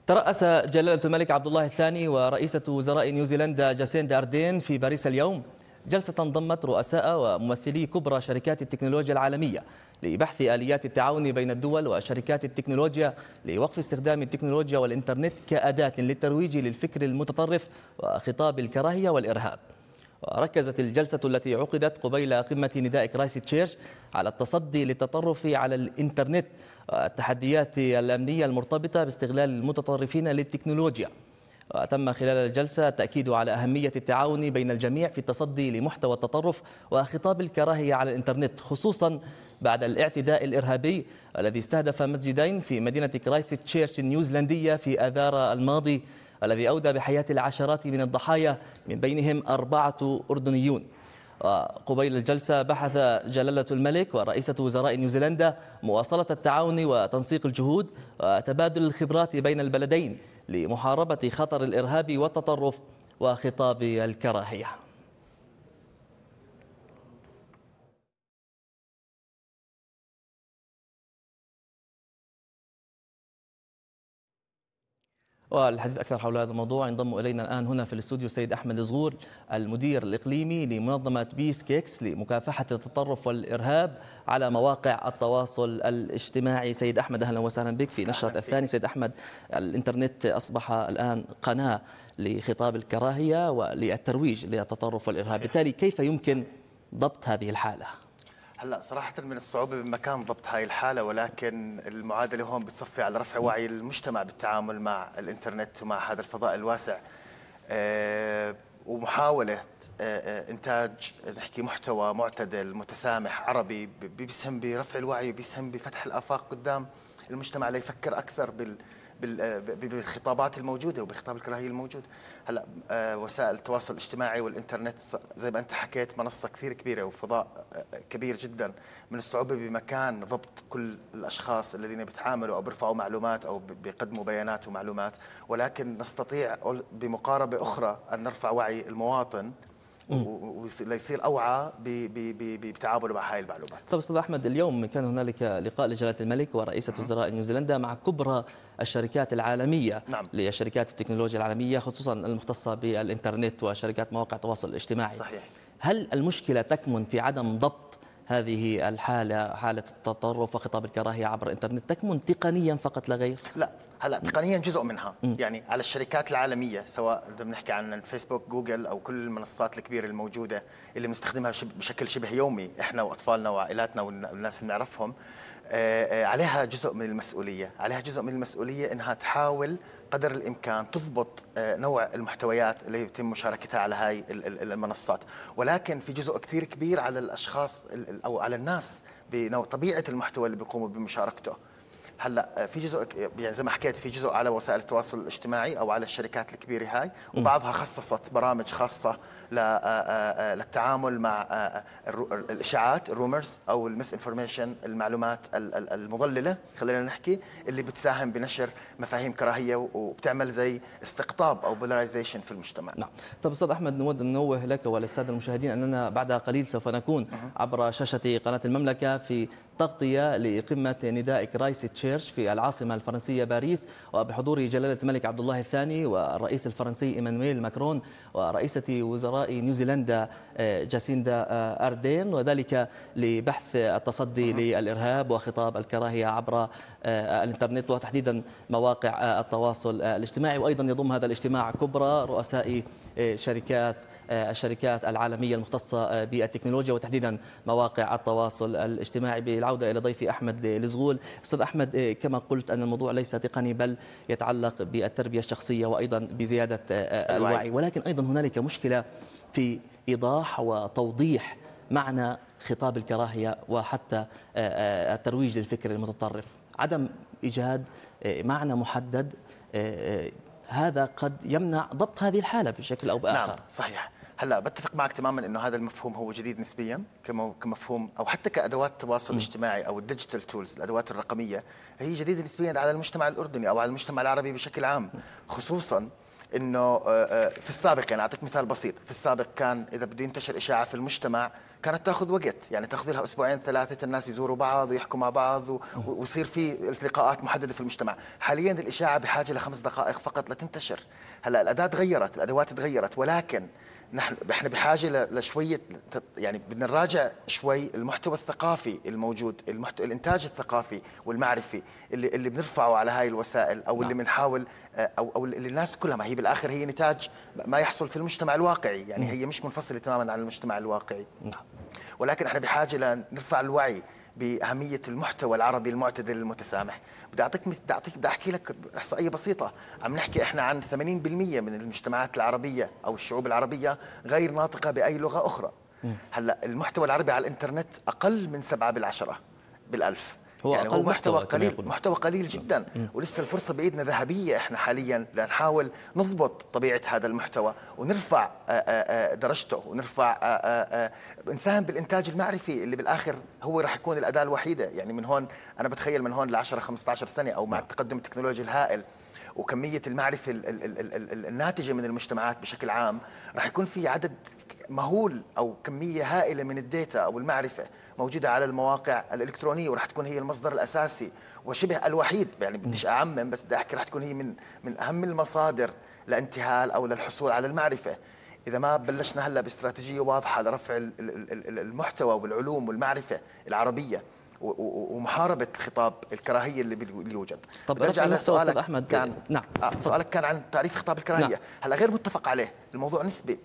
ترأس جلالة الملك عبد الله الثاني ورئيسة وزراء نيوزيلندا جاسيندا أردين في باريس اليوم جلسة ضمت رؤساء وممثلي كبرى شركات التكنولوجيا العالمية لبحث آليات التعاون بين الدول وشركات التكنولوجيا لوقف استخدام التكنولوجيا والإنترنت كأداة للترويج للفكر المتطرف وخطاب الكراهية والإرهاب. وركزت الجلسة التي عقدت قبيل قمة نداء كرايست تشيرش على التصدي للتطرف على الإنترنت والتحديات الأمنية المرتبطة باستغلال المتطرفين للتكنولوجيا. وتم خلال الجلسة التأكيد على أهمية التعاون بين الجميع في التصدي لمحتوى التطرف وخطاب الكراهية على الإنترنت، خصوصا بعد الاعتداء الإرهابي الذي استهدف مسجدين في مدينة كرايست تشيرش النيوزيلندية في آذار الماضي، الذي أودى بحياة العشرات من الضحايا من بينهم 4 أردنيون. وقبيل الجلسة بحث جلالة الملك ورئيسة وزراء نيوزيلندا مواصلة التعاون وتنسيق الجهود وتبادل الخبرات بين البلدين لمحاربة خطر الإرهاب والتطرف وخطاب الكراهية. والحديث أكثر حول هذا الموضوع ينضم إلينا الآن هنا في الاستوديو السيد أحمد الزغور، المدير الإقليمي لمنظمة بيس كيكس لمكافحة التطرف والإرهاب على مواقع التواصل الاجتماعي. سيد أحمد أهلا وسهلا بك في نشرة الثاني. سيد أحمد، الإنترنت أصبح الآن قناة لخطاب الكراهية وللترويج للتطرف والإرهاب، بالتالي كيف يمكن ضبط هذه الحالة؟ هلا صراحة من الصعوبة بمكان ضبط هاي الحالة، ولكن المعادلة هون بتصفي على رفع وعي المجتمع بالتعامل مع الإنترنت ومع هذا الفضاء الواسع، ومحاولة إنتاج نحكي محتوى معتدل متسامح عربي بيسهم برفع الوعي وبيسهم بفتح الآفاق قدام المجتمع ليفكر أكثر بالخطابات الموجوده وبخطاب الكراهيه الموجود. هلا وسائل التواصل الاجتماعي والانترنت زي ما انت حكيت منصه كثير كبيره وفضاء كبير جدا، من الصعوبه بمكان ضبط كل الاشخاص الذين بيتعاملوا او بيرفعوا معلومات او بيقدموا بيانات ومعلومات، ولكن نستطيع بمقاربه اخرى ان نرفع وعي المواطن وليصير اوعى بتعامله مع هاي المعلومات. طيب استاذ احمد، اليوم كان هنالك لقاء لجلاله الملك ورئيسه وزراء نيوزيلندا مع كبرى الشركات العالميه. نعم. لشركات التكنولوجيا العالميه خصوصا المختصه بالانترنت وشركات مواقع التواصل الاجتماعي. صحيح. هل المشكله تكمن في عدم ضبط هذه الحاله، حاله التطرف وخطاب الكراهيه عبر الانترنت، تكمن تقنيا فقط لا غير؟ لا، هلا تقنيا جزء منها، يعني على الشركات العالميه سواء بنحكي عن الفيسبوك، جوجل او كل المنصات الكبيره الموجوده اللي بنستخدمها بشكل شبه يومي احنا واطفالنا وعائلاتنا والناس اللي نعرفهم، عليها جزء من المسؤوليه، عليها جزء من المسؤوليه انها تحاول قدر الامكان تضبط نوع المحتويات اللي يتم مشاركتها على هاي المنصات، ولكن في جزء كثير كبير على الاشخاص او على الناس بطبيعه المحتوى اللي بيقوموا بمشاركته. هلا في جزء يعني زي ما حكيت في جزء على وسائل التواصل الاجتماعي او على الشركات الكبيره هاي، وبعضها خصصت برامج خاصه للتعامل مع الاشاعات الرومرز او المس انفورميشن، المعلومات المضلله خلينا نحكي، اللي بتساهم بنشر مفاهيم كراهيه وبتعمل زي استقطاب او بولاريزيشن في المجتمع. نعم. طيب استاذ احمد، نود ان ننوه لك وللساده المشاهدين اننا بعد قليل سوف نكون عبر شاشه قناه المملكه في تغطية لقمة نداء كرايست تشيرش في العاصمة الفرنسية باريس، وبحضور جلالة الملك عبد الله الثاني والرئيس الفرنسي إيمانويل ماكرون ورئيسة وزراء نيوزيلندا جاسيندا أردين، وذلك لبحث التصدي للإرهاب وخطاب الكراهية عبر الإنترنت وتحديدا مواقع التواصل الاجتماعي. وأيضا يضم هذا الاجتماع كبرى رؤساء الشركات العالمية المختصة بالتكنولوجيا وتحديدا مواقع التواصل الاجتماعي. بالعودة إلى ضيفي أحمد الزغول، أستاذ أحمد، كما قلت أن الموضوع ليس تقني بل يتعلق بالتربية الشخصية وأيضا بزيادة الوعي، ولكن أيضا هنالك مشكلة في إيضاح وتوضيح معنى خطاب الكراهية وحتى الترويج للفكر المتطرف، عدم إيجاد معنى محدد، هذا قد يمنع ضبط هذه الحالة بشكل أو بآخر. نعم صحيح. هلا بتفق معك تماما انه هذا المفهوم هو جديد نسبيا كمفهوم او حتى كادوات تواصل اجتماعي او الديجيتال تولز، الادوات الرقميه هي جديده نسبيا على المجتمع الاردني او على المجتمع العربي بشكل عام، خصوصا انه في السابق، يعني اعطيك مثال بسيط، في السابق كان اذا بده ينتشر اشاعه في المجتمع كانت تاخذ وقت، يعني تاخذ لها اسبوعين ثلاثه الناس يزوروا بعض ويحكوا مع بعض ويصير في لقاءات محدده في المجتمع. حاليا الاشاعه بحاجه ل5 دقائق فقط لتنتشر. هلا الاداه تغيرت، الادوات تغيرت، ولكن احنا بحاجه لشويه، يعني بدنا نراجع شوي المحتوى الثقافي الموجود، الانتاج الثقافي والمعرفي اللي بنرفعه على هاي الوسائل، او اللي بنحاول او اللي الناس كلها، ما هي بالاخر هي نتاج ما يحصل في المجتمع الواقعي، يعني هي مش منفصله تماما عن المجتمع الواقعي. ولكن احنا بحاجه لنرفع الوعي بأهمية المحتوى العربي المعتدل المتسامح. بدي أحكي لك إحصائية بسيطة. عم نحكي إحنا عن 80% من المجتمعات العربية أو الشعوب العربية غير ناطقة بأي لغة أخرى. هلأ المحتوى العربي على الإنترنت أقل من 7/10 بالألف. يعني هو محتوى قليل، محتوى قليل جدا. ولسه الفرصة بإيدنا ذهبية إحنا حاليا لنحاول نضبط طبيعة هذا المحتوى ونرفع درجته، ونرفع نساهم بالإنتاج المعرفي اللي بالآخر هو راح يكون الأداة الوحيدة. يعني من هون أنا بتخيل من هون ل10 15 سنة، أو مع التقدم التكنولوجي الهائل وكمية المعرفة الناتجة من المجتمعات بشكل عام، راح يكون في عدد مهول أو كمية هائلة من الداتا أو المعرفة موجودة على المواقع الإلكترونية، وراح تكون هي المصدر الأساسي وشبه الوحيد. يعني بديش أعمم، بس بدي أحكي راح تكون هي من أهم المصادر لانتهال أو للحصول على المعرفة. إذا ما بلشنا هلا باستراتيجية واضحة لرفع المحتوى والعلوم والمعرفة العربية ومحاربة خطاب الكراهية اللي يوجد. طب برجع على سؤالك أحمد، كان نعم سؤالك كان عن تعريف خطاب الكراهية. نعم. هلا غير متفق عليه، الموضوع نسبي.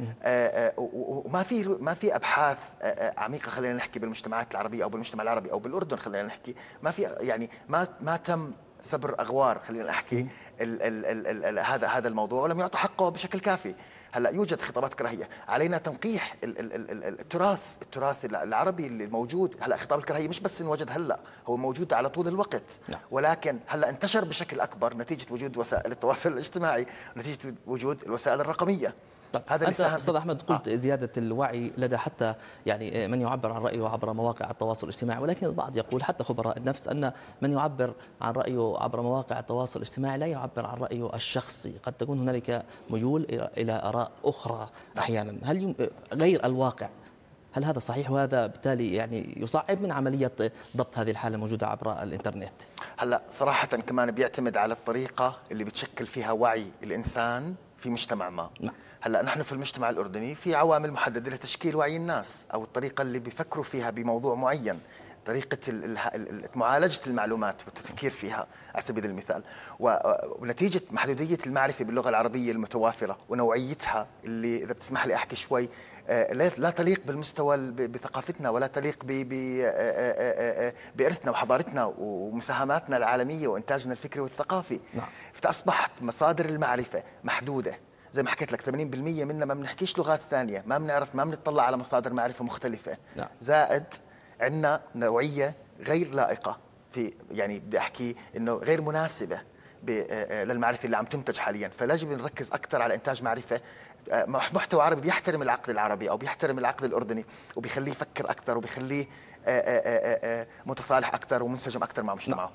وما في ابحاث عميقه خلينا نحكي بالمجتمعات العربيه او بالمجتمع العربي او بالاردن، خلينا نحكي ما في، يعني ما تم سبر اغوار، خلينا نحكي هذا الموضوع، ولم يعطى حقه بشكل كافي. هلا يوجد خطابات كراهيه، علينا تنقيح التراث العربي اللي موجود. هلا خطاب الكراهيه مش بس انوجد هلا، هو موجود على طول الوقت. ولكن هلا انتشر بشكل اكبر نتيجه وجود وسائل التواصل الاجتماعي، نتيجه وجود الوسائل الرقميه. هذا أنت أستاذ أحمد قلت زيادة الوعي لدى حتى يعني من يعبر عن رأيه عبر مواقع التواصل الاجتماعي، ولكن البعض يقول حتى خبراء النفس أن من يعبر عن رأيه عبر مواقع التواصل الاجتماعي لا يعبر عن رأيه الشخصي، قد تكون هنالك ميول إلى آراء أخرى أحيانا، هل غير الواقع؟ هل هذا صحيح؟ وهذا بالتالي يعني يصعب من عملية ضبط هذه الحالة الموجودة عبر الإنترنت. هلا صراحة كمان بيعتمد على الطريقة اللي بتشكل فيها وعي الإنسان في مجتمع ما. هلا نحن في المجتمع الأردني في عوامل محددة لتشكيل وعي الناس، أو الطريقة اللي بيفكروا فيها بموضوع معين، طريقة معالجة المعلومات والتفكير فيها على سبيل المثال. ونتيجة محدودية المعرفة باللغة العربية المتوافرة ونوعيتها اللي إذا بتسمح لي أحكي شوي لا تليق بالمستوى بثقافتنا، ولا تليق بإرثنا وحضارتنا ومساهماتنا العالمية وإنتاجنا الفكري والثقافي. فأصبحت مصادر المعرفة محدودة. زي ما حكيت لك 80% منا ما بنحكيش لغات ثانية، ما بنعرف، ما بنطلع على مصادر معرفة مختلفة. زائد عندنا نوعية غير لائقة في، يعني بدي أحكي إنه غير مناسبة للمعرفة اللي عم تنتج حاليا. فيجب نركز أكثر على إنتاج معرفة، محتوى عربي بيحترم العقد العربي أو بيحترم العقد الأردني وبيخليه يفكر أكثر وبيخليه متصالح أكثر ومنسجم أكثر مع مجتمعه.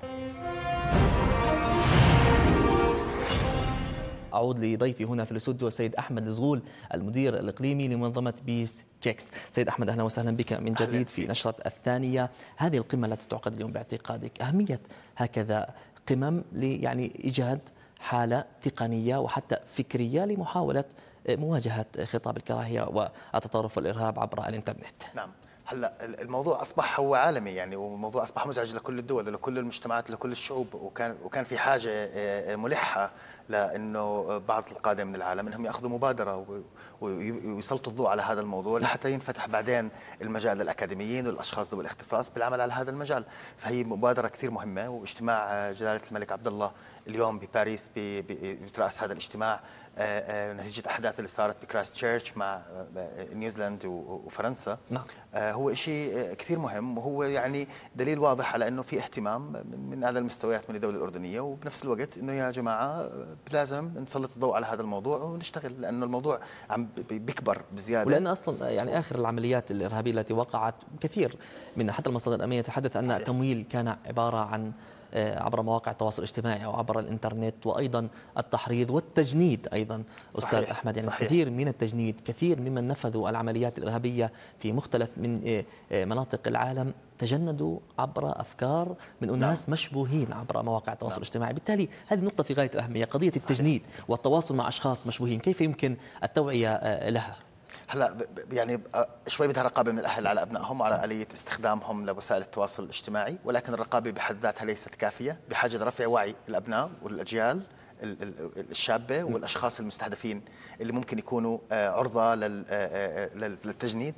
أعود لضيفي هنا في الاستوديو السيد أحمد الزغول، المدير الإقليمي لمنظمة بيس كيكس. سيد أحمد أهلا وسهلا بك من جديد في نشرة الثانية. هذه القمة التي تعقد اليوم باعتقادك أهمية هكذا قمم يعني إيجاد حالة تقنية وحتى فكرية لمحاولة مواجهة خطاب الكراهية والتطرف والإرهاب عبر الإنترنت؟ نعم. هلا الموضوع اصبح هو عالمي، يعني والموضوع اصبح مزعج لكل الدول ولكل المجتمعات لكل الشعوب، وكان في حاجه ملحه لانه بعض القاده من العالم انهم ياخذوا مبادره ويسلطوا الضوء على هذا الموضوع لحتى ينفتح بعدين المجال للاكاديميين والاشخاص ذوي الاختصاص بالعمل على هذا المجال. فهي مبادره كثير مهمه، واجتماع جلاله الملك عبد الله اليوم بباريس بتراس هذا الاجتماع نتيجه الاحداث اللي صارت بكرايست تشيرش مع نيوزيلند وفرنسا. هو شيء كثير مهم، وهو يعني دليل واضح على انه في اهتمام من اعلى المستويات من الدوله الاردنيه، وبنفس الوقت انه يا جماعه لازم نسلط الضوء على هذا الموضوع ونشتغل، لانه الموضوع عم بيكبر بزياده. ولان اصلا يعني اخر العمليات الارهابيه التي وقعت كثير منها حتى المصادر الامنيه تتحدث ان التمويل كان عباره عن عبر مواقع التواصل الاجتماعي أو عبر الإنترنت، وأيضا التحريض والتجنيد أيضا أستاذ أحمد. يعني صحيح. كثير من التجنيد، كثير ممن نفذوا العمليات الإرهابية في مختلف من مناطق العالم تجندوا عبر أفكار من أناس مشبوهين عبر مواقع التواصل الاجتماعي. بالتالي هذه نقطة في غاية الأهمية، قضية التجنيد والتواصل مع أشخاص مشبوهين، كيف يمكن التوعية لها؟ هلا يعني شوي بدها رقابه من الاهل على ابنائهم على اليه استخدامهم لوسائل التواصل الاجتماعي، ولكن الرقابه بحد ذاتها ليست كافيه، بحاجه لرفع وعي الابناء والاجيال الشابه والاشخاص المستهدفين اللي ممكن يكونوا عرضه للتجنيد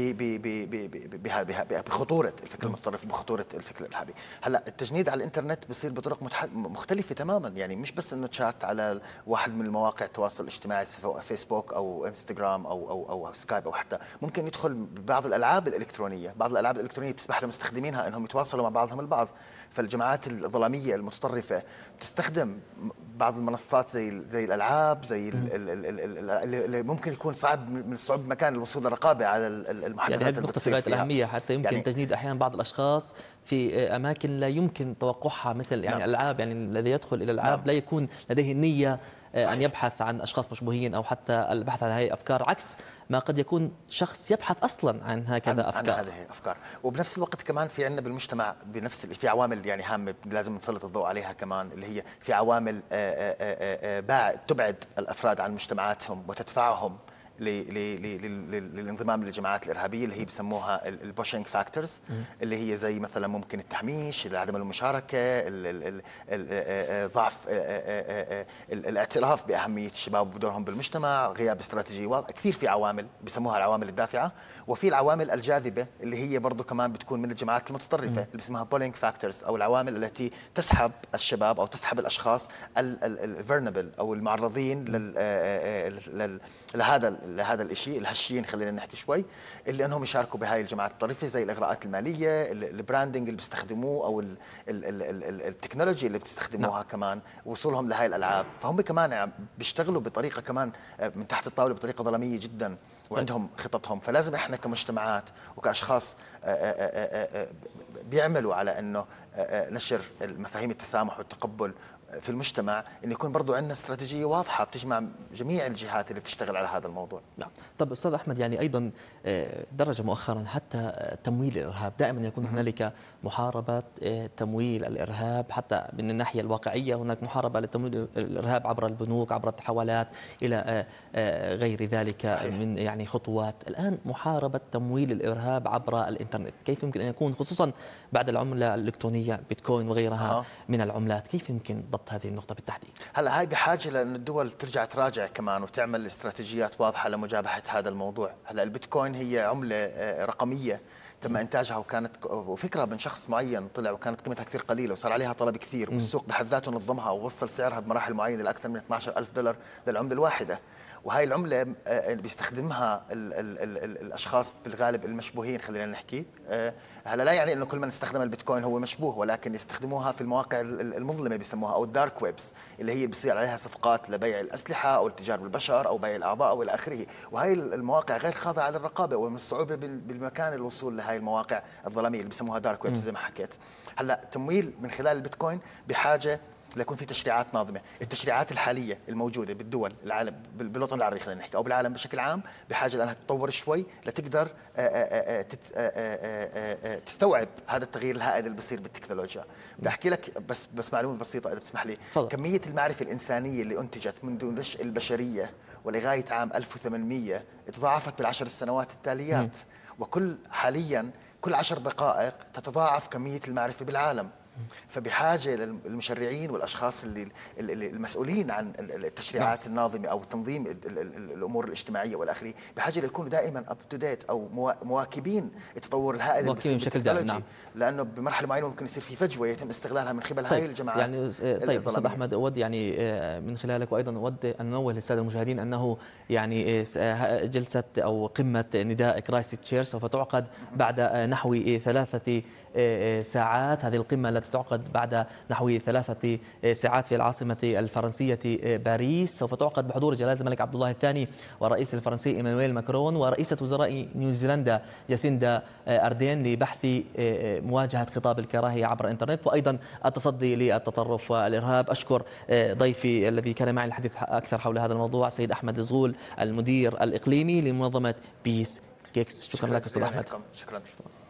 بخطوره الفكر المتطرف، بخطوره الفكر الارهابي. هلا التجنيد على الانترنت بصير بطرق مختلفه تماما، يعني مش بس انه تشات على واحد من المواقع التواصل الاجتماعي سواء فيسبوك او انستغرام او سكايب، او حتى ممكن يدخل ببعض الالعاب الالكترونيه، بعض الالعاب الالكترونيه بتسمح لمستخدمينها انهم يتواصلوا مع بعضهم البعض. فالجماعات الظلاميه المتطرفه بتستخدم بعض المنصات زي الالعاب، زي اللي ممكن يكون صعب من الصعوبه بمكان الوصول للرقابه على المحادثات. يعني هذه النقطه في غايه الاهميه، حتى يمكن يعني تجنيد احيانا بعض الاشخاص في اماكن لا يمكن توقعها، مثل يعني الالعاب. يعني الذي يدخل الى الالعاب لا يكون لديه النيه أن يبحث عن أشخاص مشبوهين أو حتى البحث عن هذه الأفكار، عكس ما قد يكون شخص يبحث أصلا عن هكذا أفكار. عن هذه الأفكار. وبنفس الوقت كمان في عندنا بالمجتمع في عوامل يعني هامة لازم نسلط الضوء عليها كمان، اللي هي في عوامل تبعد الأفراد عن مجتمعاتهم وتدفعهم للانضمام للجماعات الارهابيه، اللي هي بسموها البوشنج فاكتورز، اللي هي زي مثلا ممكن التهميش، عدم المشاركه، ضعف الاعتراف باهميه الشباب ودورهم بالمجتمع، غياب استراتيجيه واضحه. كثير في عوامل بسموها العوامل الدافعه، وفي العوامل الجاذبه اللي هي برضه كمان بتكون من الجماعات المتطرفه اللي بسموها بولينج فاكتورز، او العوامل التي تسحب الشباب او تسحب الاشخاص الفيرنبل او المعرضين لهذا الشيء، الهشين خلينا نحكي شوي، اللي انهم يشاركوا بهاي الجماعات الطرفيه، زي الاغراءات الماليه، البراندنج اللي بيستخدموه، او التكنولوجيا اللي بتستخدموها كمان، وصولهم لهاي الالعاب. فهم كمان بيشتغلوا بطريقه كمان من تحت الطاوله بطريقه ظلاميه جدا، وعندهم خططهم. فلازم احنا كمجتمعات وكاشخاص بيعملوا على انه نشر مفاهيم التسامح والتقبل في المجتمع، ان يكون برضو عندنا استراتيجيه واضحه بتجمع جميع الجهات اللي بتشتغل على هذا الموضوع. نعم. طب استاذ احمد، يعني ايضا درج مؤخرا حتى تمويل الارهاب، دائما يكون هنالك محاربه تمويل الارهاب، حتى من الناحيه الواقعيه هناك محاربه لتمويل الارهاب عبر البنوك، عبر التحويلات الى غير ذلك. صحيح. من يعني خطوات. الان محاربه تمويل الارهاب عبر الانترنت، كيف يمكن ان يكون، خصوصا بعد العمله الالكترونيه البيتكوين وغيرها من العملات، كيف يمكن هذه النقطة بالتحديد؟ هلا هاي بحاجة لأن الدول ترجع تراجع كمان وتعمل استراتيجيات واضحة لمجابهة هذا الموضوع. هلا البيتكوين هي عملة رقمية تم إنتاجها، وفكرة من شخص معين طلع، وكانت قيمتها كثير قليلة وصار عليها طلب كثير، والسوق بحد ذاته نظمها ووصل سعرها بمراحل معينة لأكثر من 12,000 دولار للعملة الواحدة. وهي العملة بيستخدمها الأشخاص بالغالب المشبوهين خلينا نحكي. هلا لا يعني انه كل من استخدم البيتكوين هو مشبوه، ولكن يستخدموها في المواقع المظلمه بيسموها، او الدارك ويبس، اللي هي بيصير عليها صفقات لبيع الاسلحه او التجار بالبشر او بيع الاعضاء او الى اخره. وهي المواقع غير خاضعه للرقابه، ومن الصعوبه بالمكان الوصول لهي المواقع الظلاميه اللي بيسموها دارك ويبس زي ما حكيت. هلا تمويل من خلال البيتكوين بحاجه ليكون في تشريعات ناظمه. التشريعات الحاليه الموجوده بالدول العالم، بالوطن العربي خلينا نحكي، او بالعالم بشكل عام، بحاجه لانها تتطور شوي لتقدر تستوعب هذا التغيير الهائل اللي بيصير بالتكنولوجيا. بدي احكي لك بس معلومه بسيطه اذا بتسمح لي. فضل. كميه المعرفه الانسانيه اللي انتجت منذ نشأ البشريه ولغايه عام 1800 تضاعفت بالعشر السنوات التاليات، وكل حاليا كل 10 دقائق تتضاعف كميه المعرفه بالعالم. فبحاجه للمشرعين والاشخاص اللي المسؤولين عن التشريعات الناظمه او تنظيم الامور الاجتماعيه والاخره، بحاجه ليكونوا دائما اب تو ديت او مواكبين التطور الهائل اللي بيصير بالتكنولوجيا. لانه بمرحله معينه ممكن يصير في فجوه يتم استغلالها من قبل هاي الجماعات. يعني طيب استاذ احمد، اود يعني من خلالك وايضا اود ان ننوه للساده المشاهدين انه يعني جلسه او قمه نداء كرايست تشيرش سوف تعقد بعد نحو 3 ساعات. هذه القمة التي تعقد بعد نحو 3 ساعات في العاصمة الفرنسية باريس، سوف تعقد بحضور جلالة الملك عبد الله الثاني والرئيس الفرنسي إيمانويل ماكرون ورئيسة وزراء نيوزيلندا جاسيندا أردين لبحث مواجهة خطاب الكراهية عبر الإنترنت وأيضا التصدي للتطرف والإرهاب. أشكر ضيفي الذي كان معي الحديث أكثر حول هذا الموضوع سيد أحمد زغول المدير الإقليمي لمنظمة بيس كيكس. شكرا لك أستاذ أحمد. شكرا.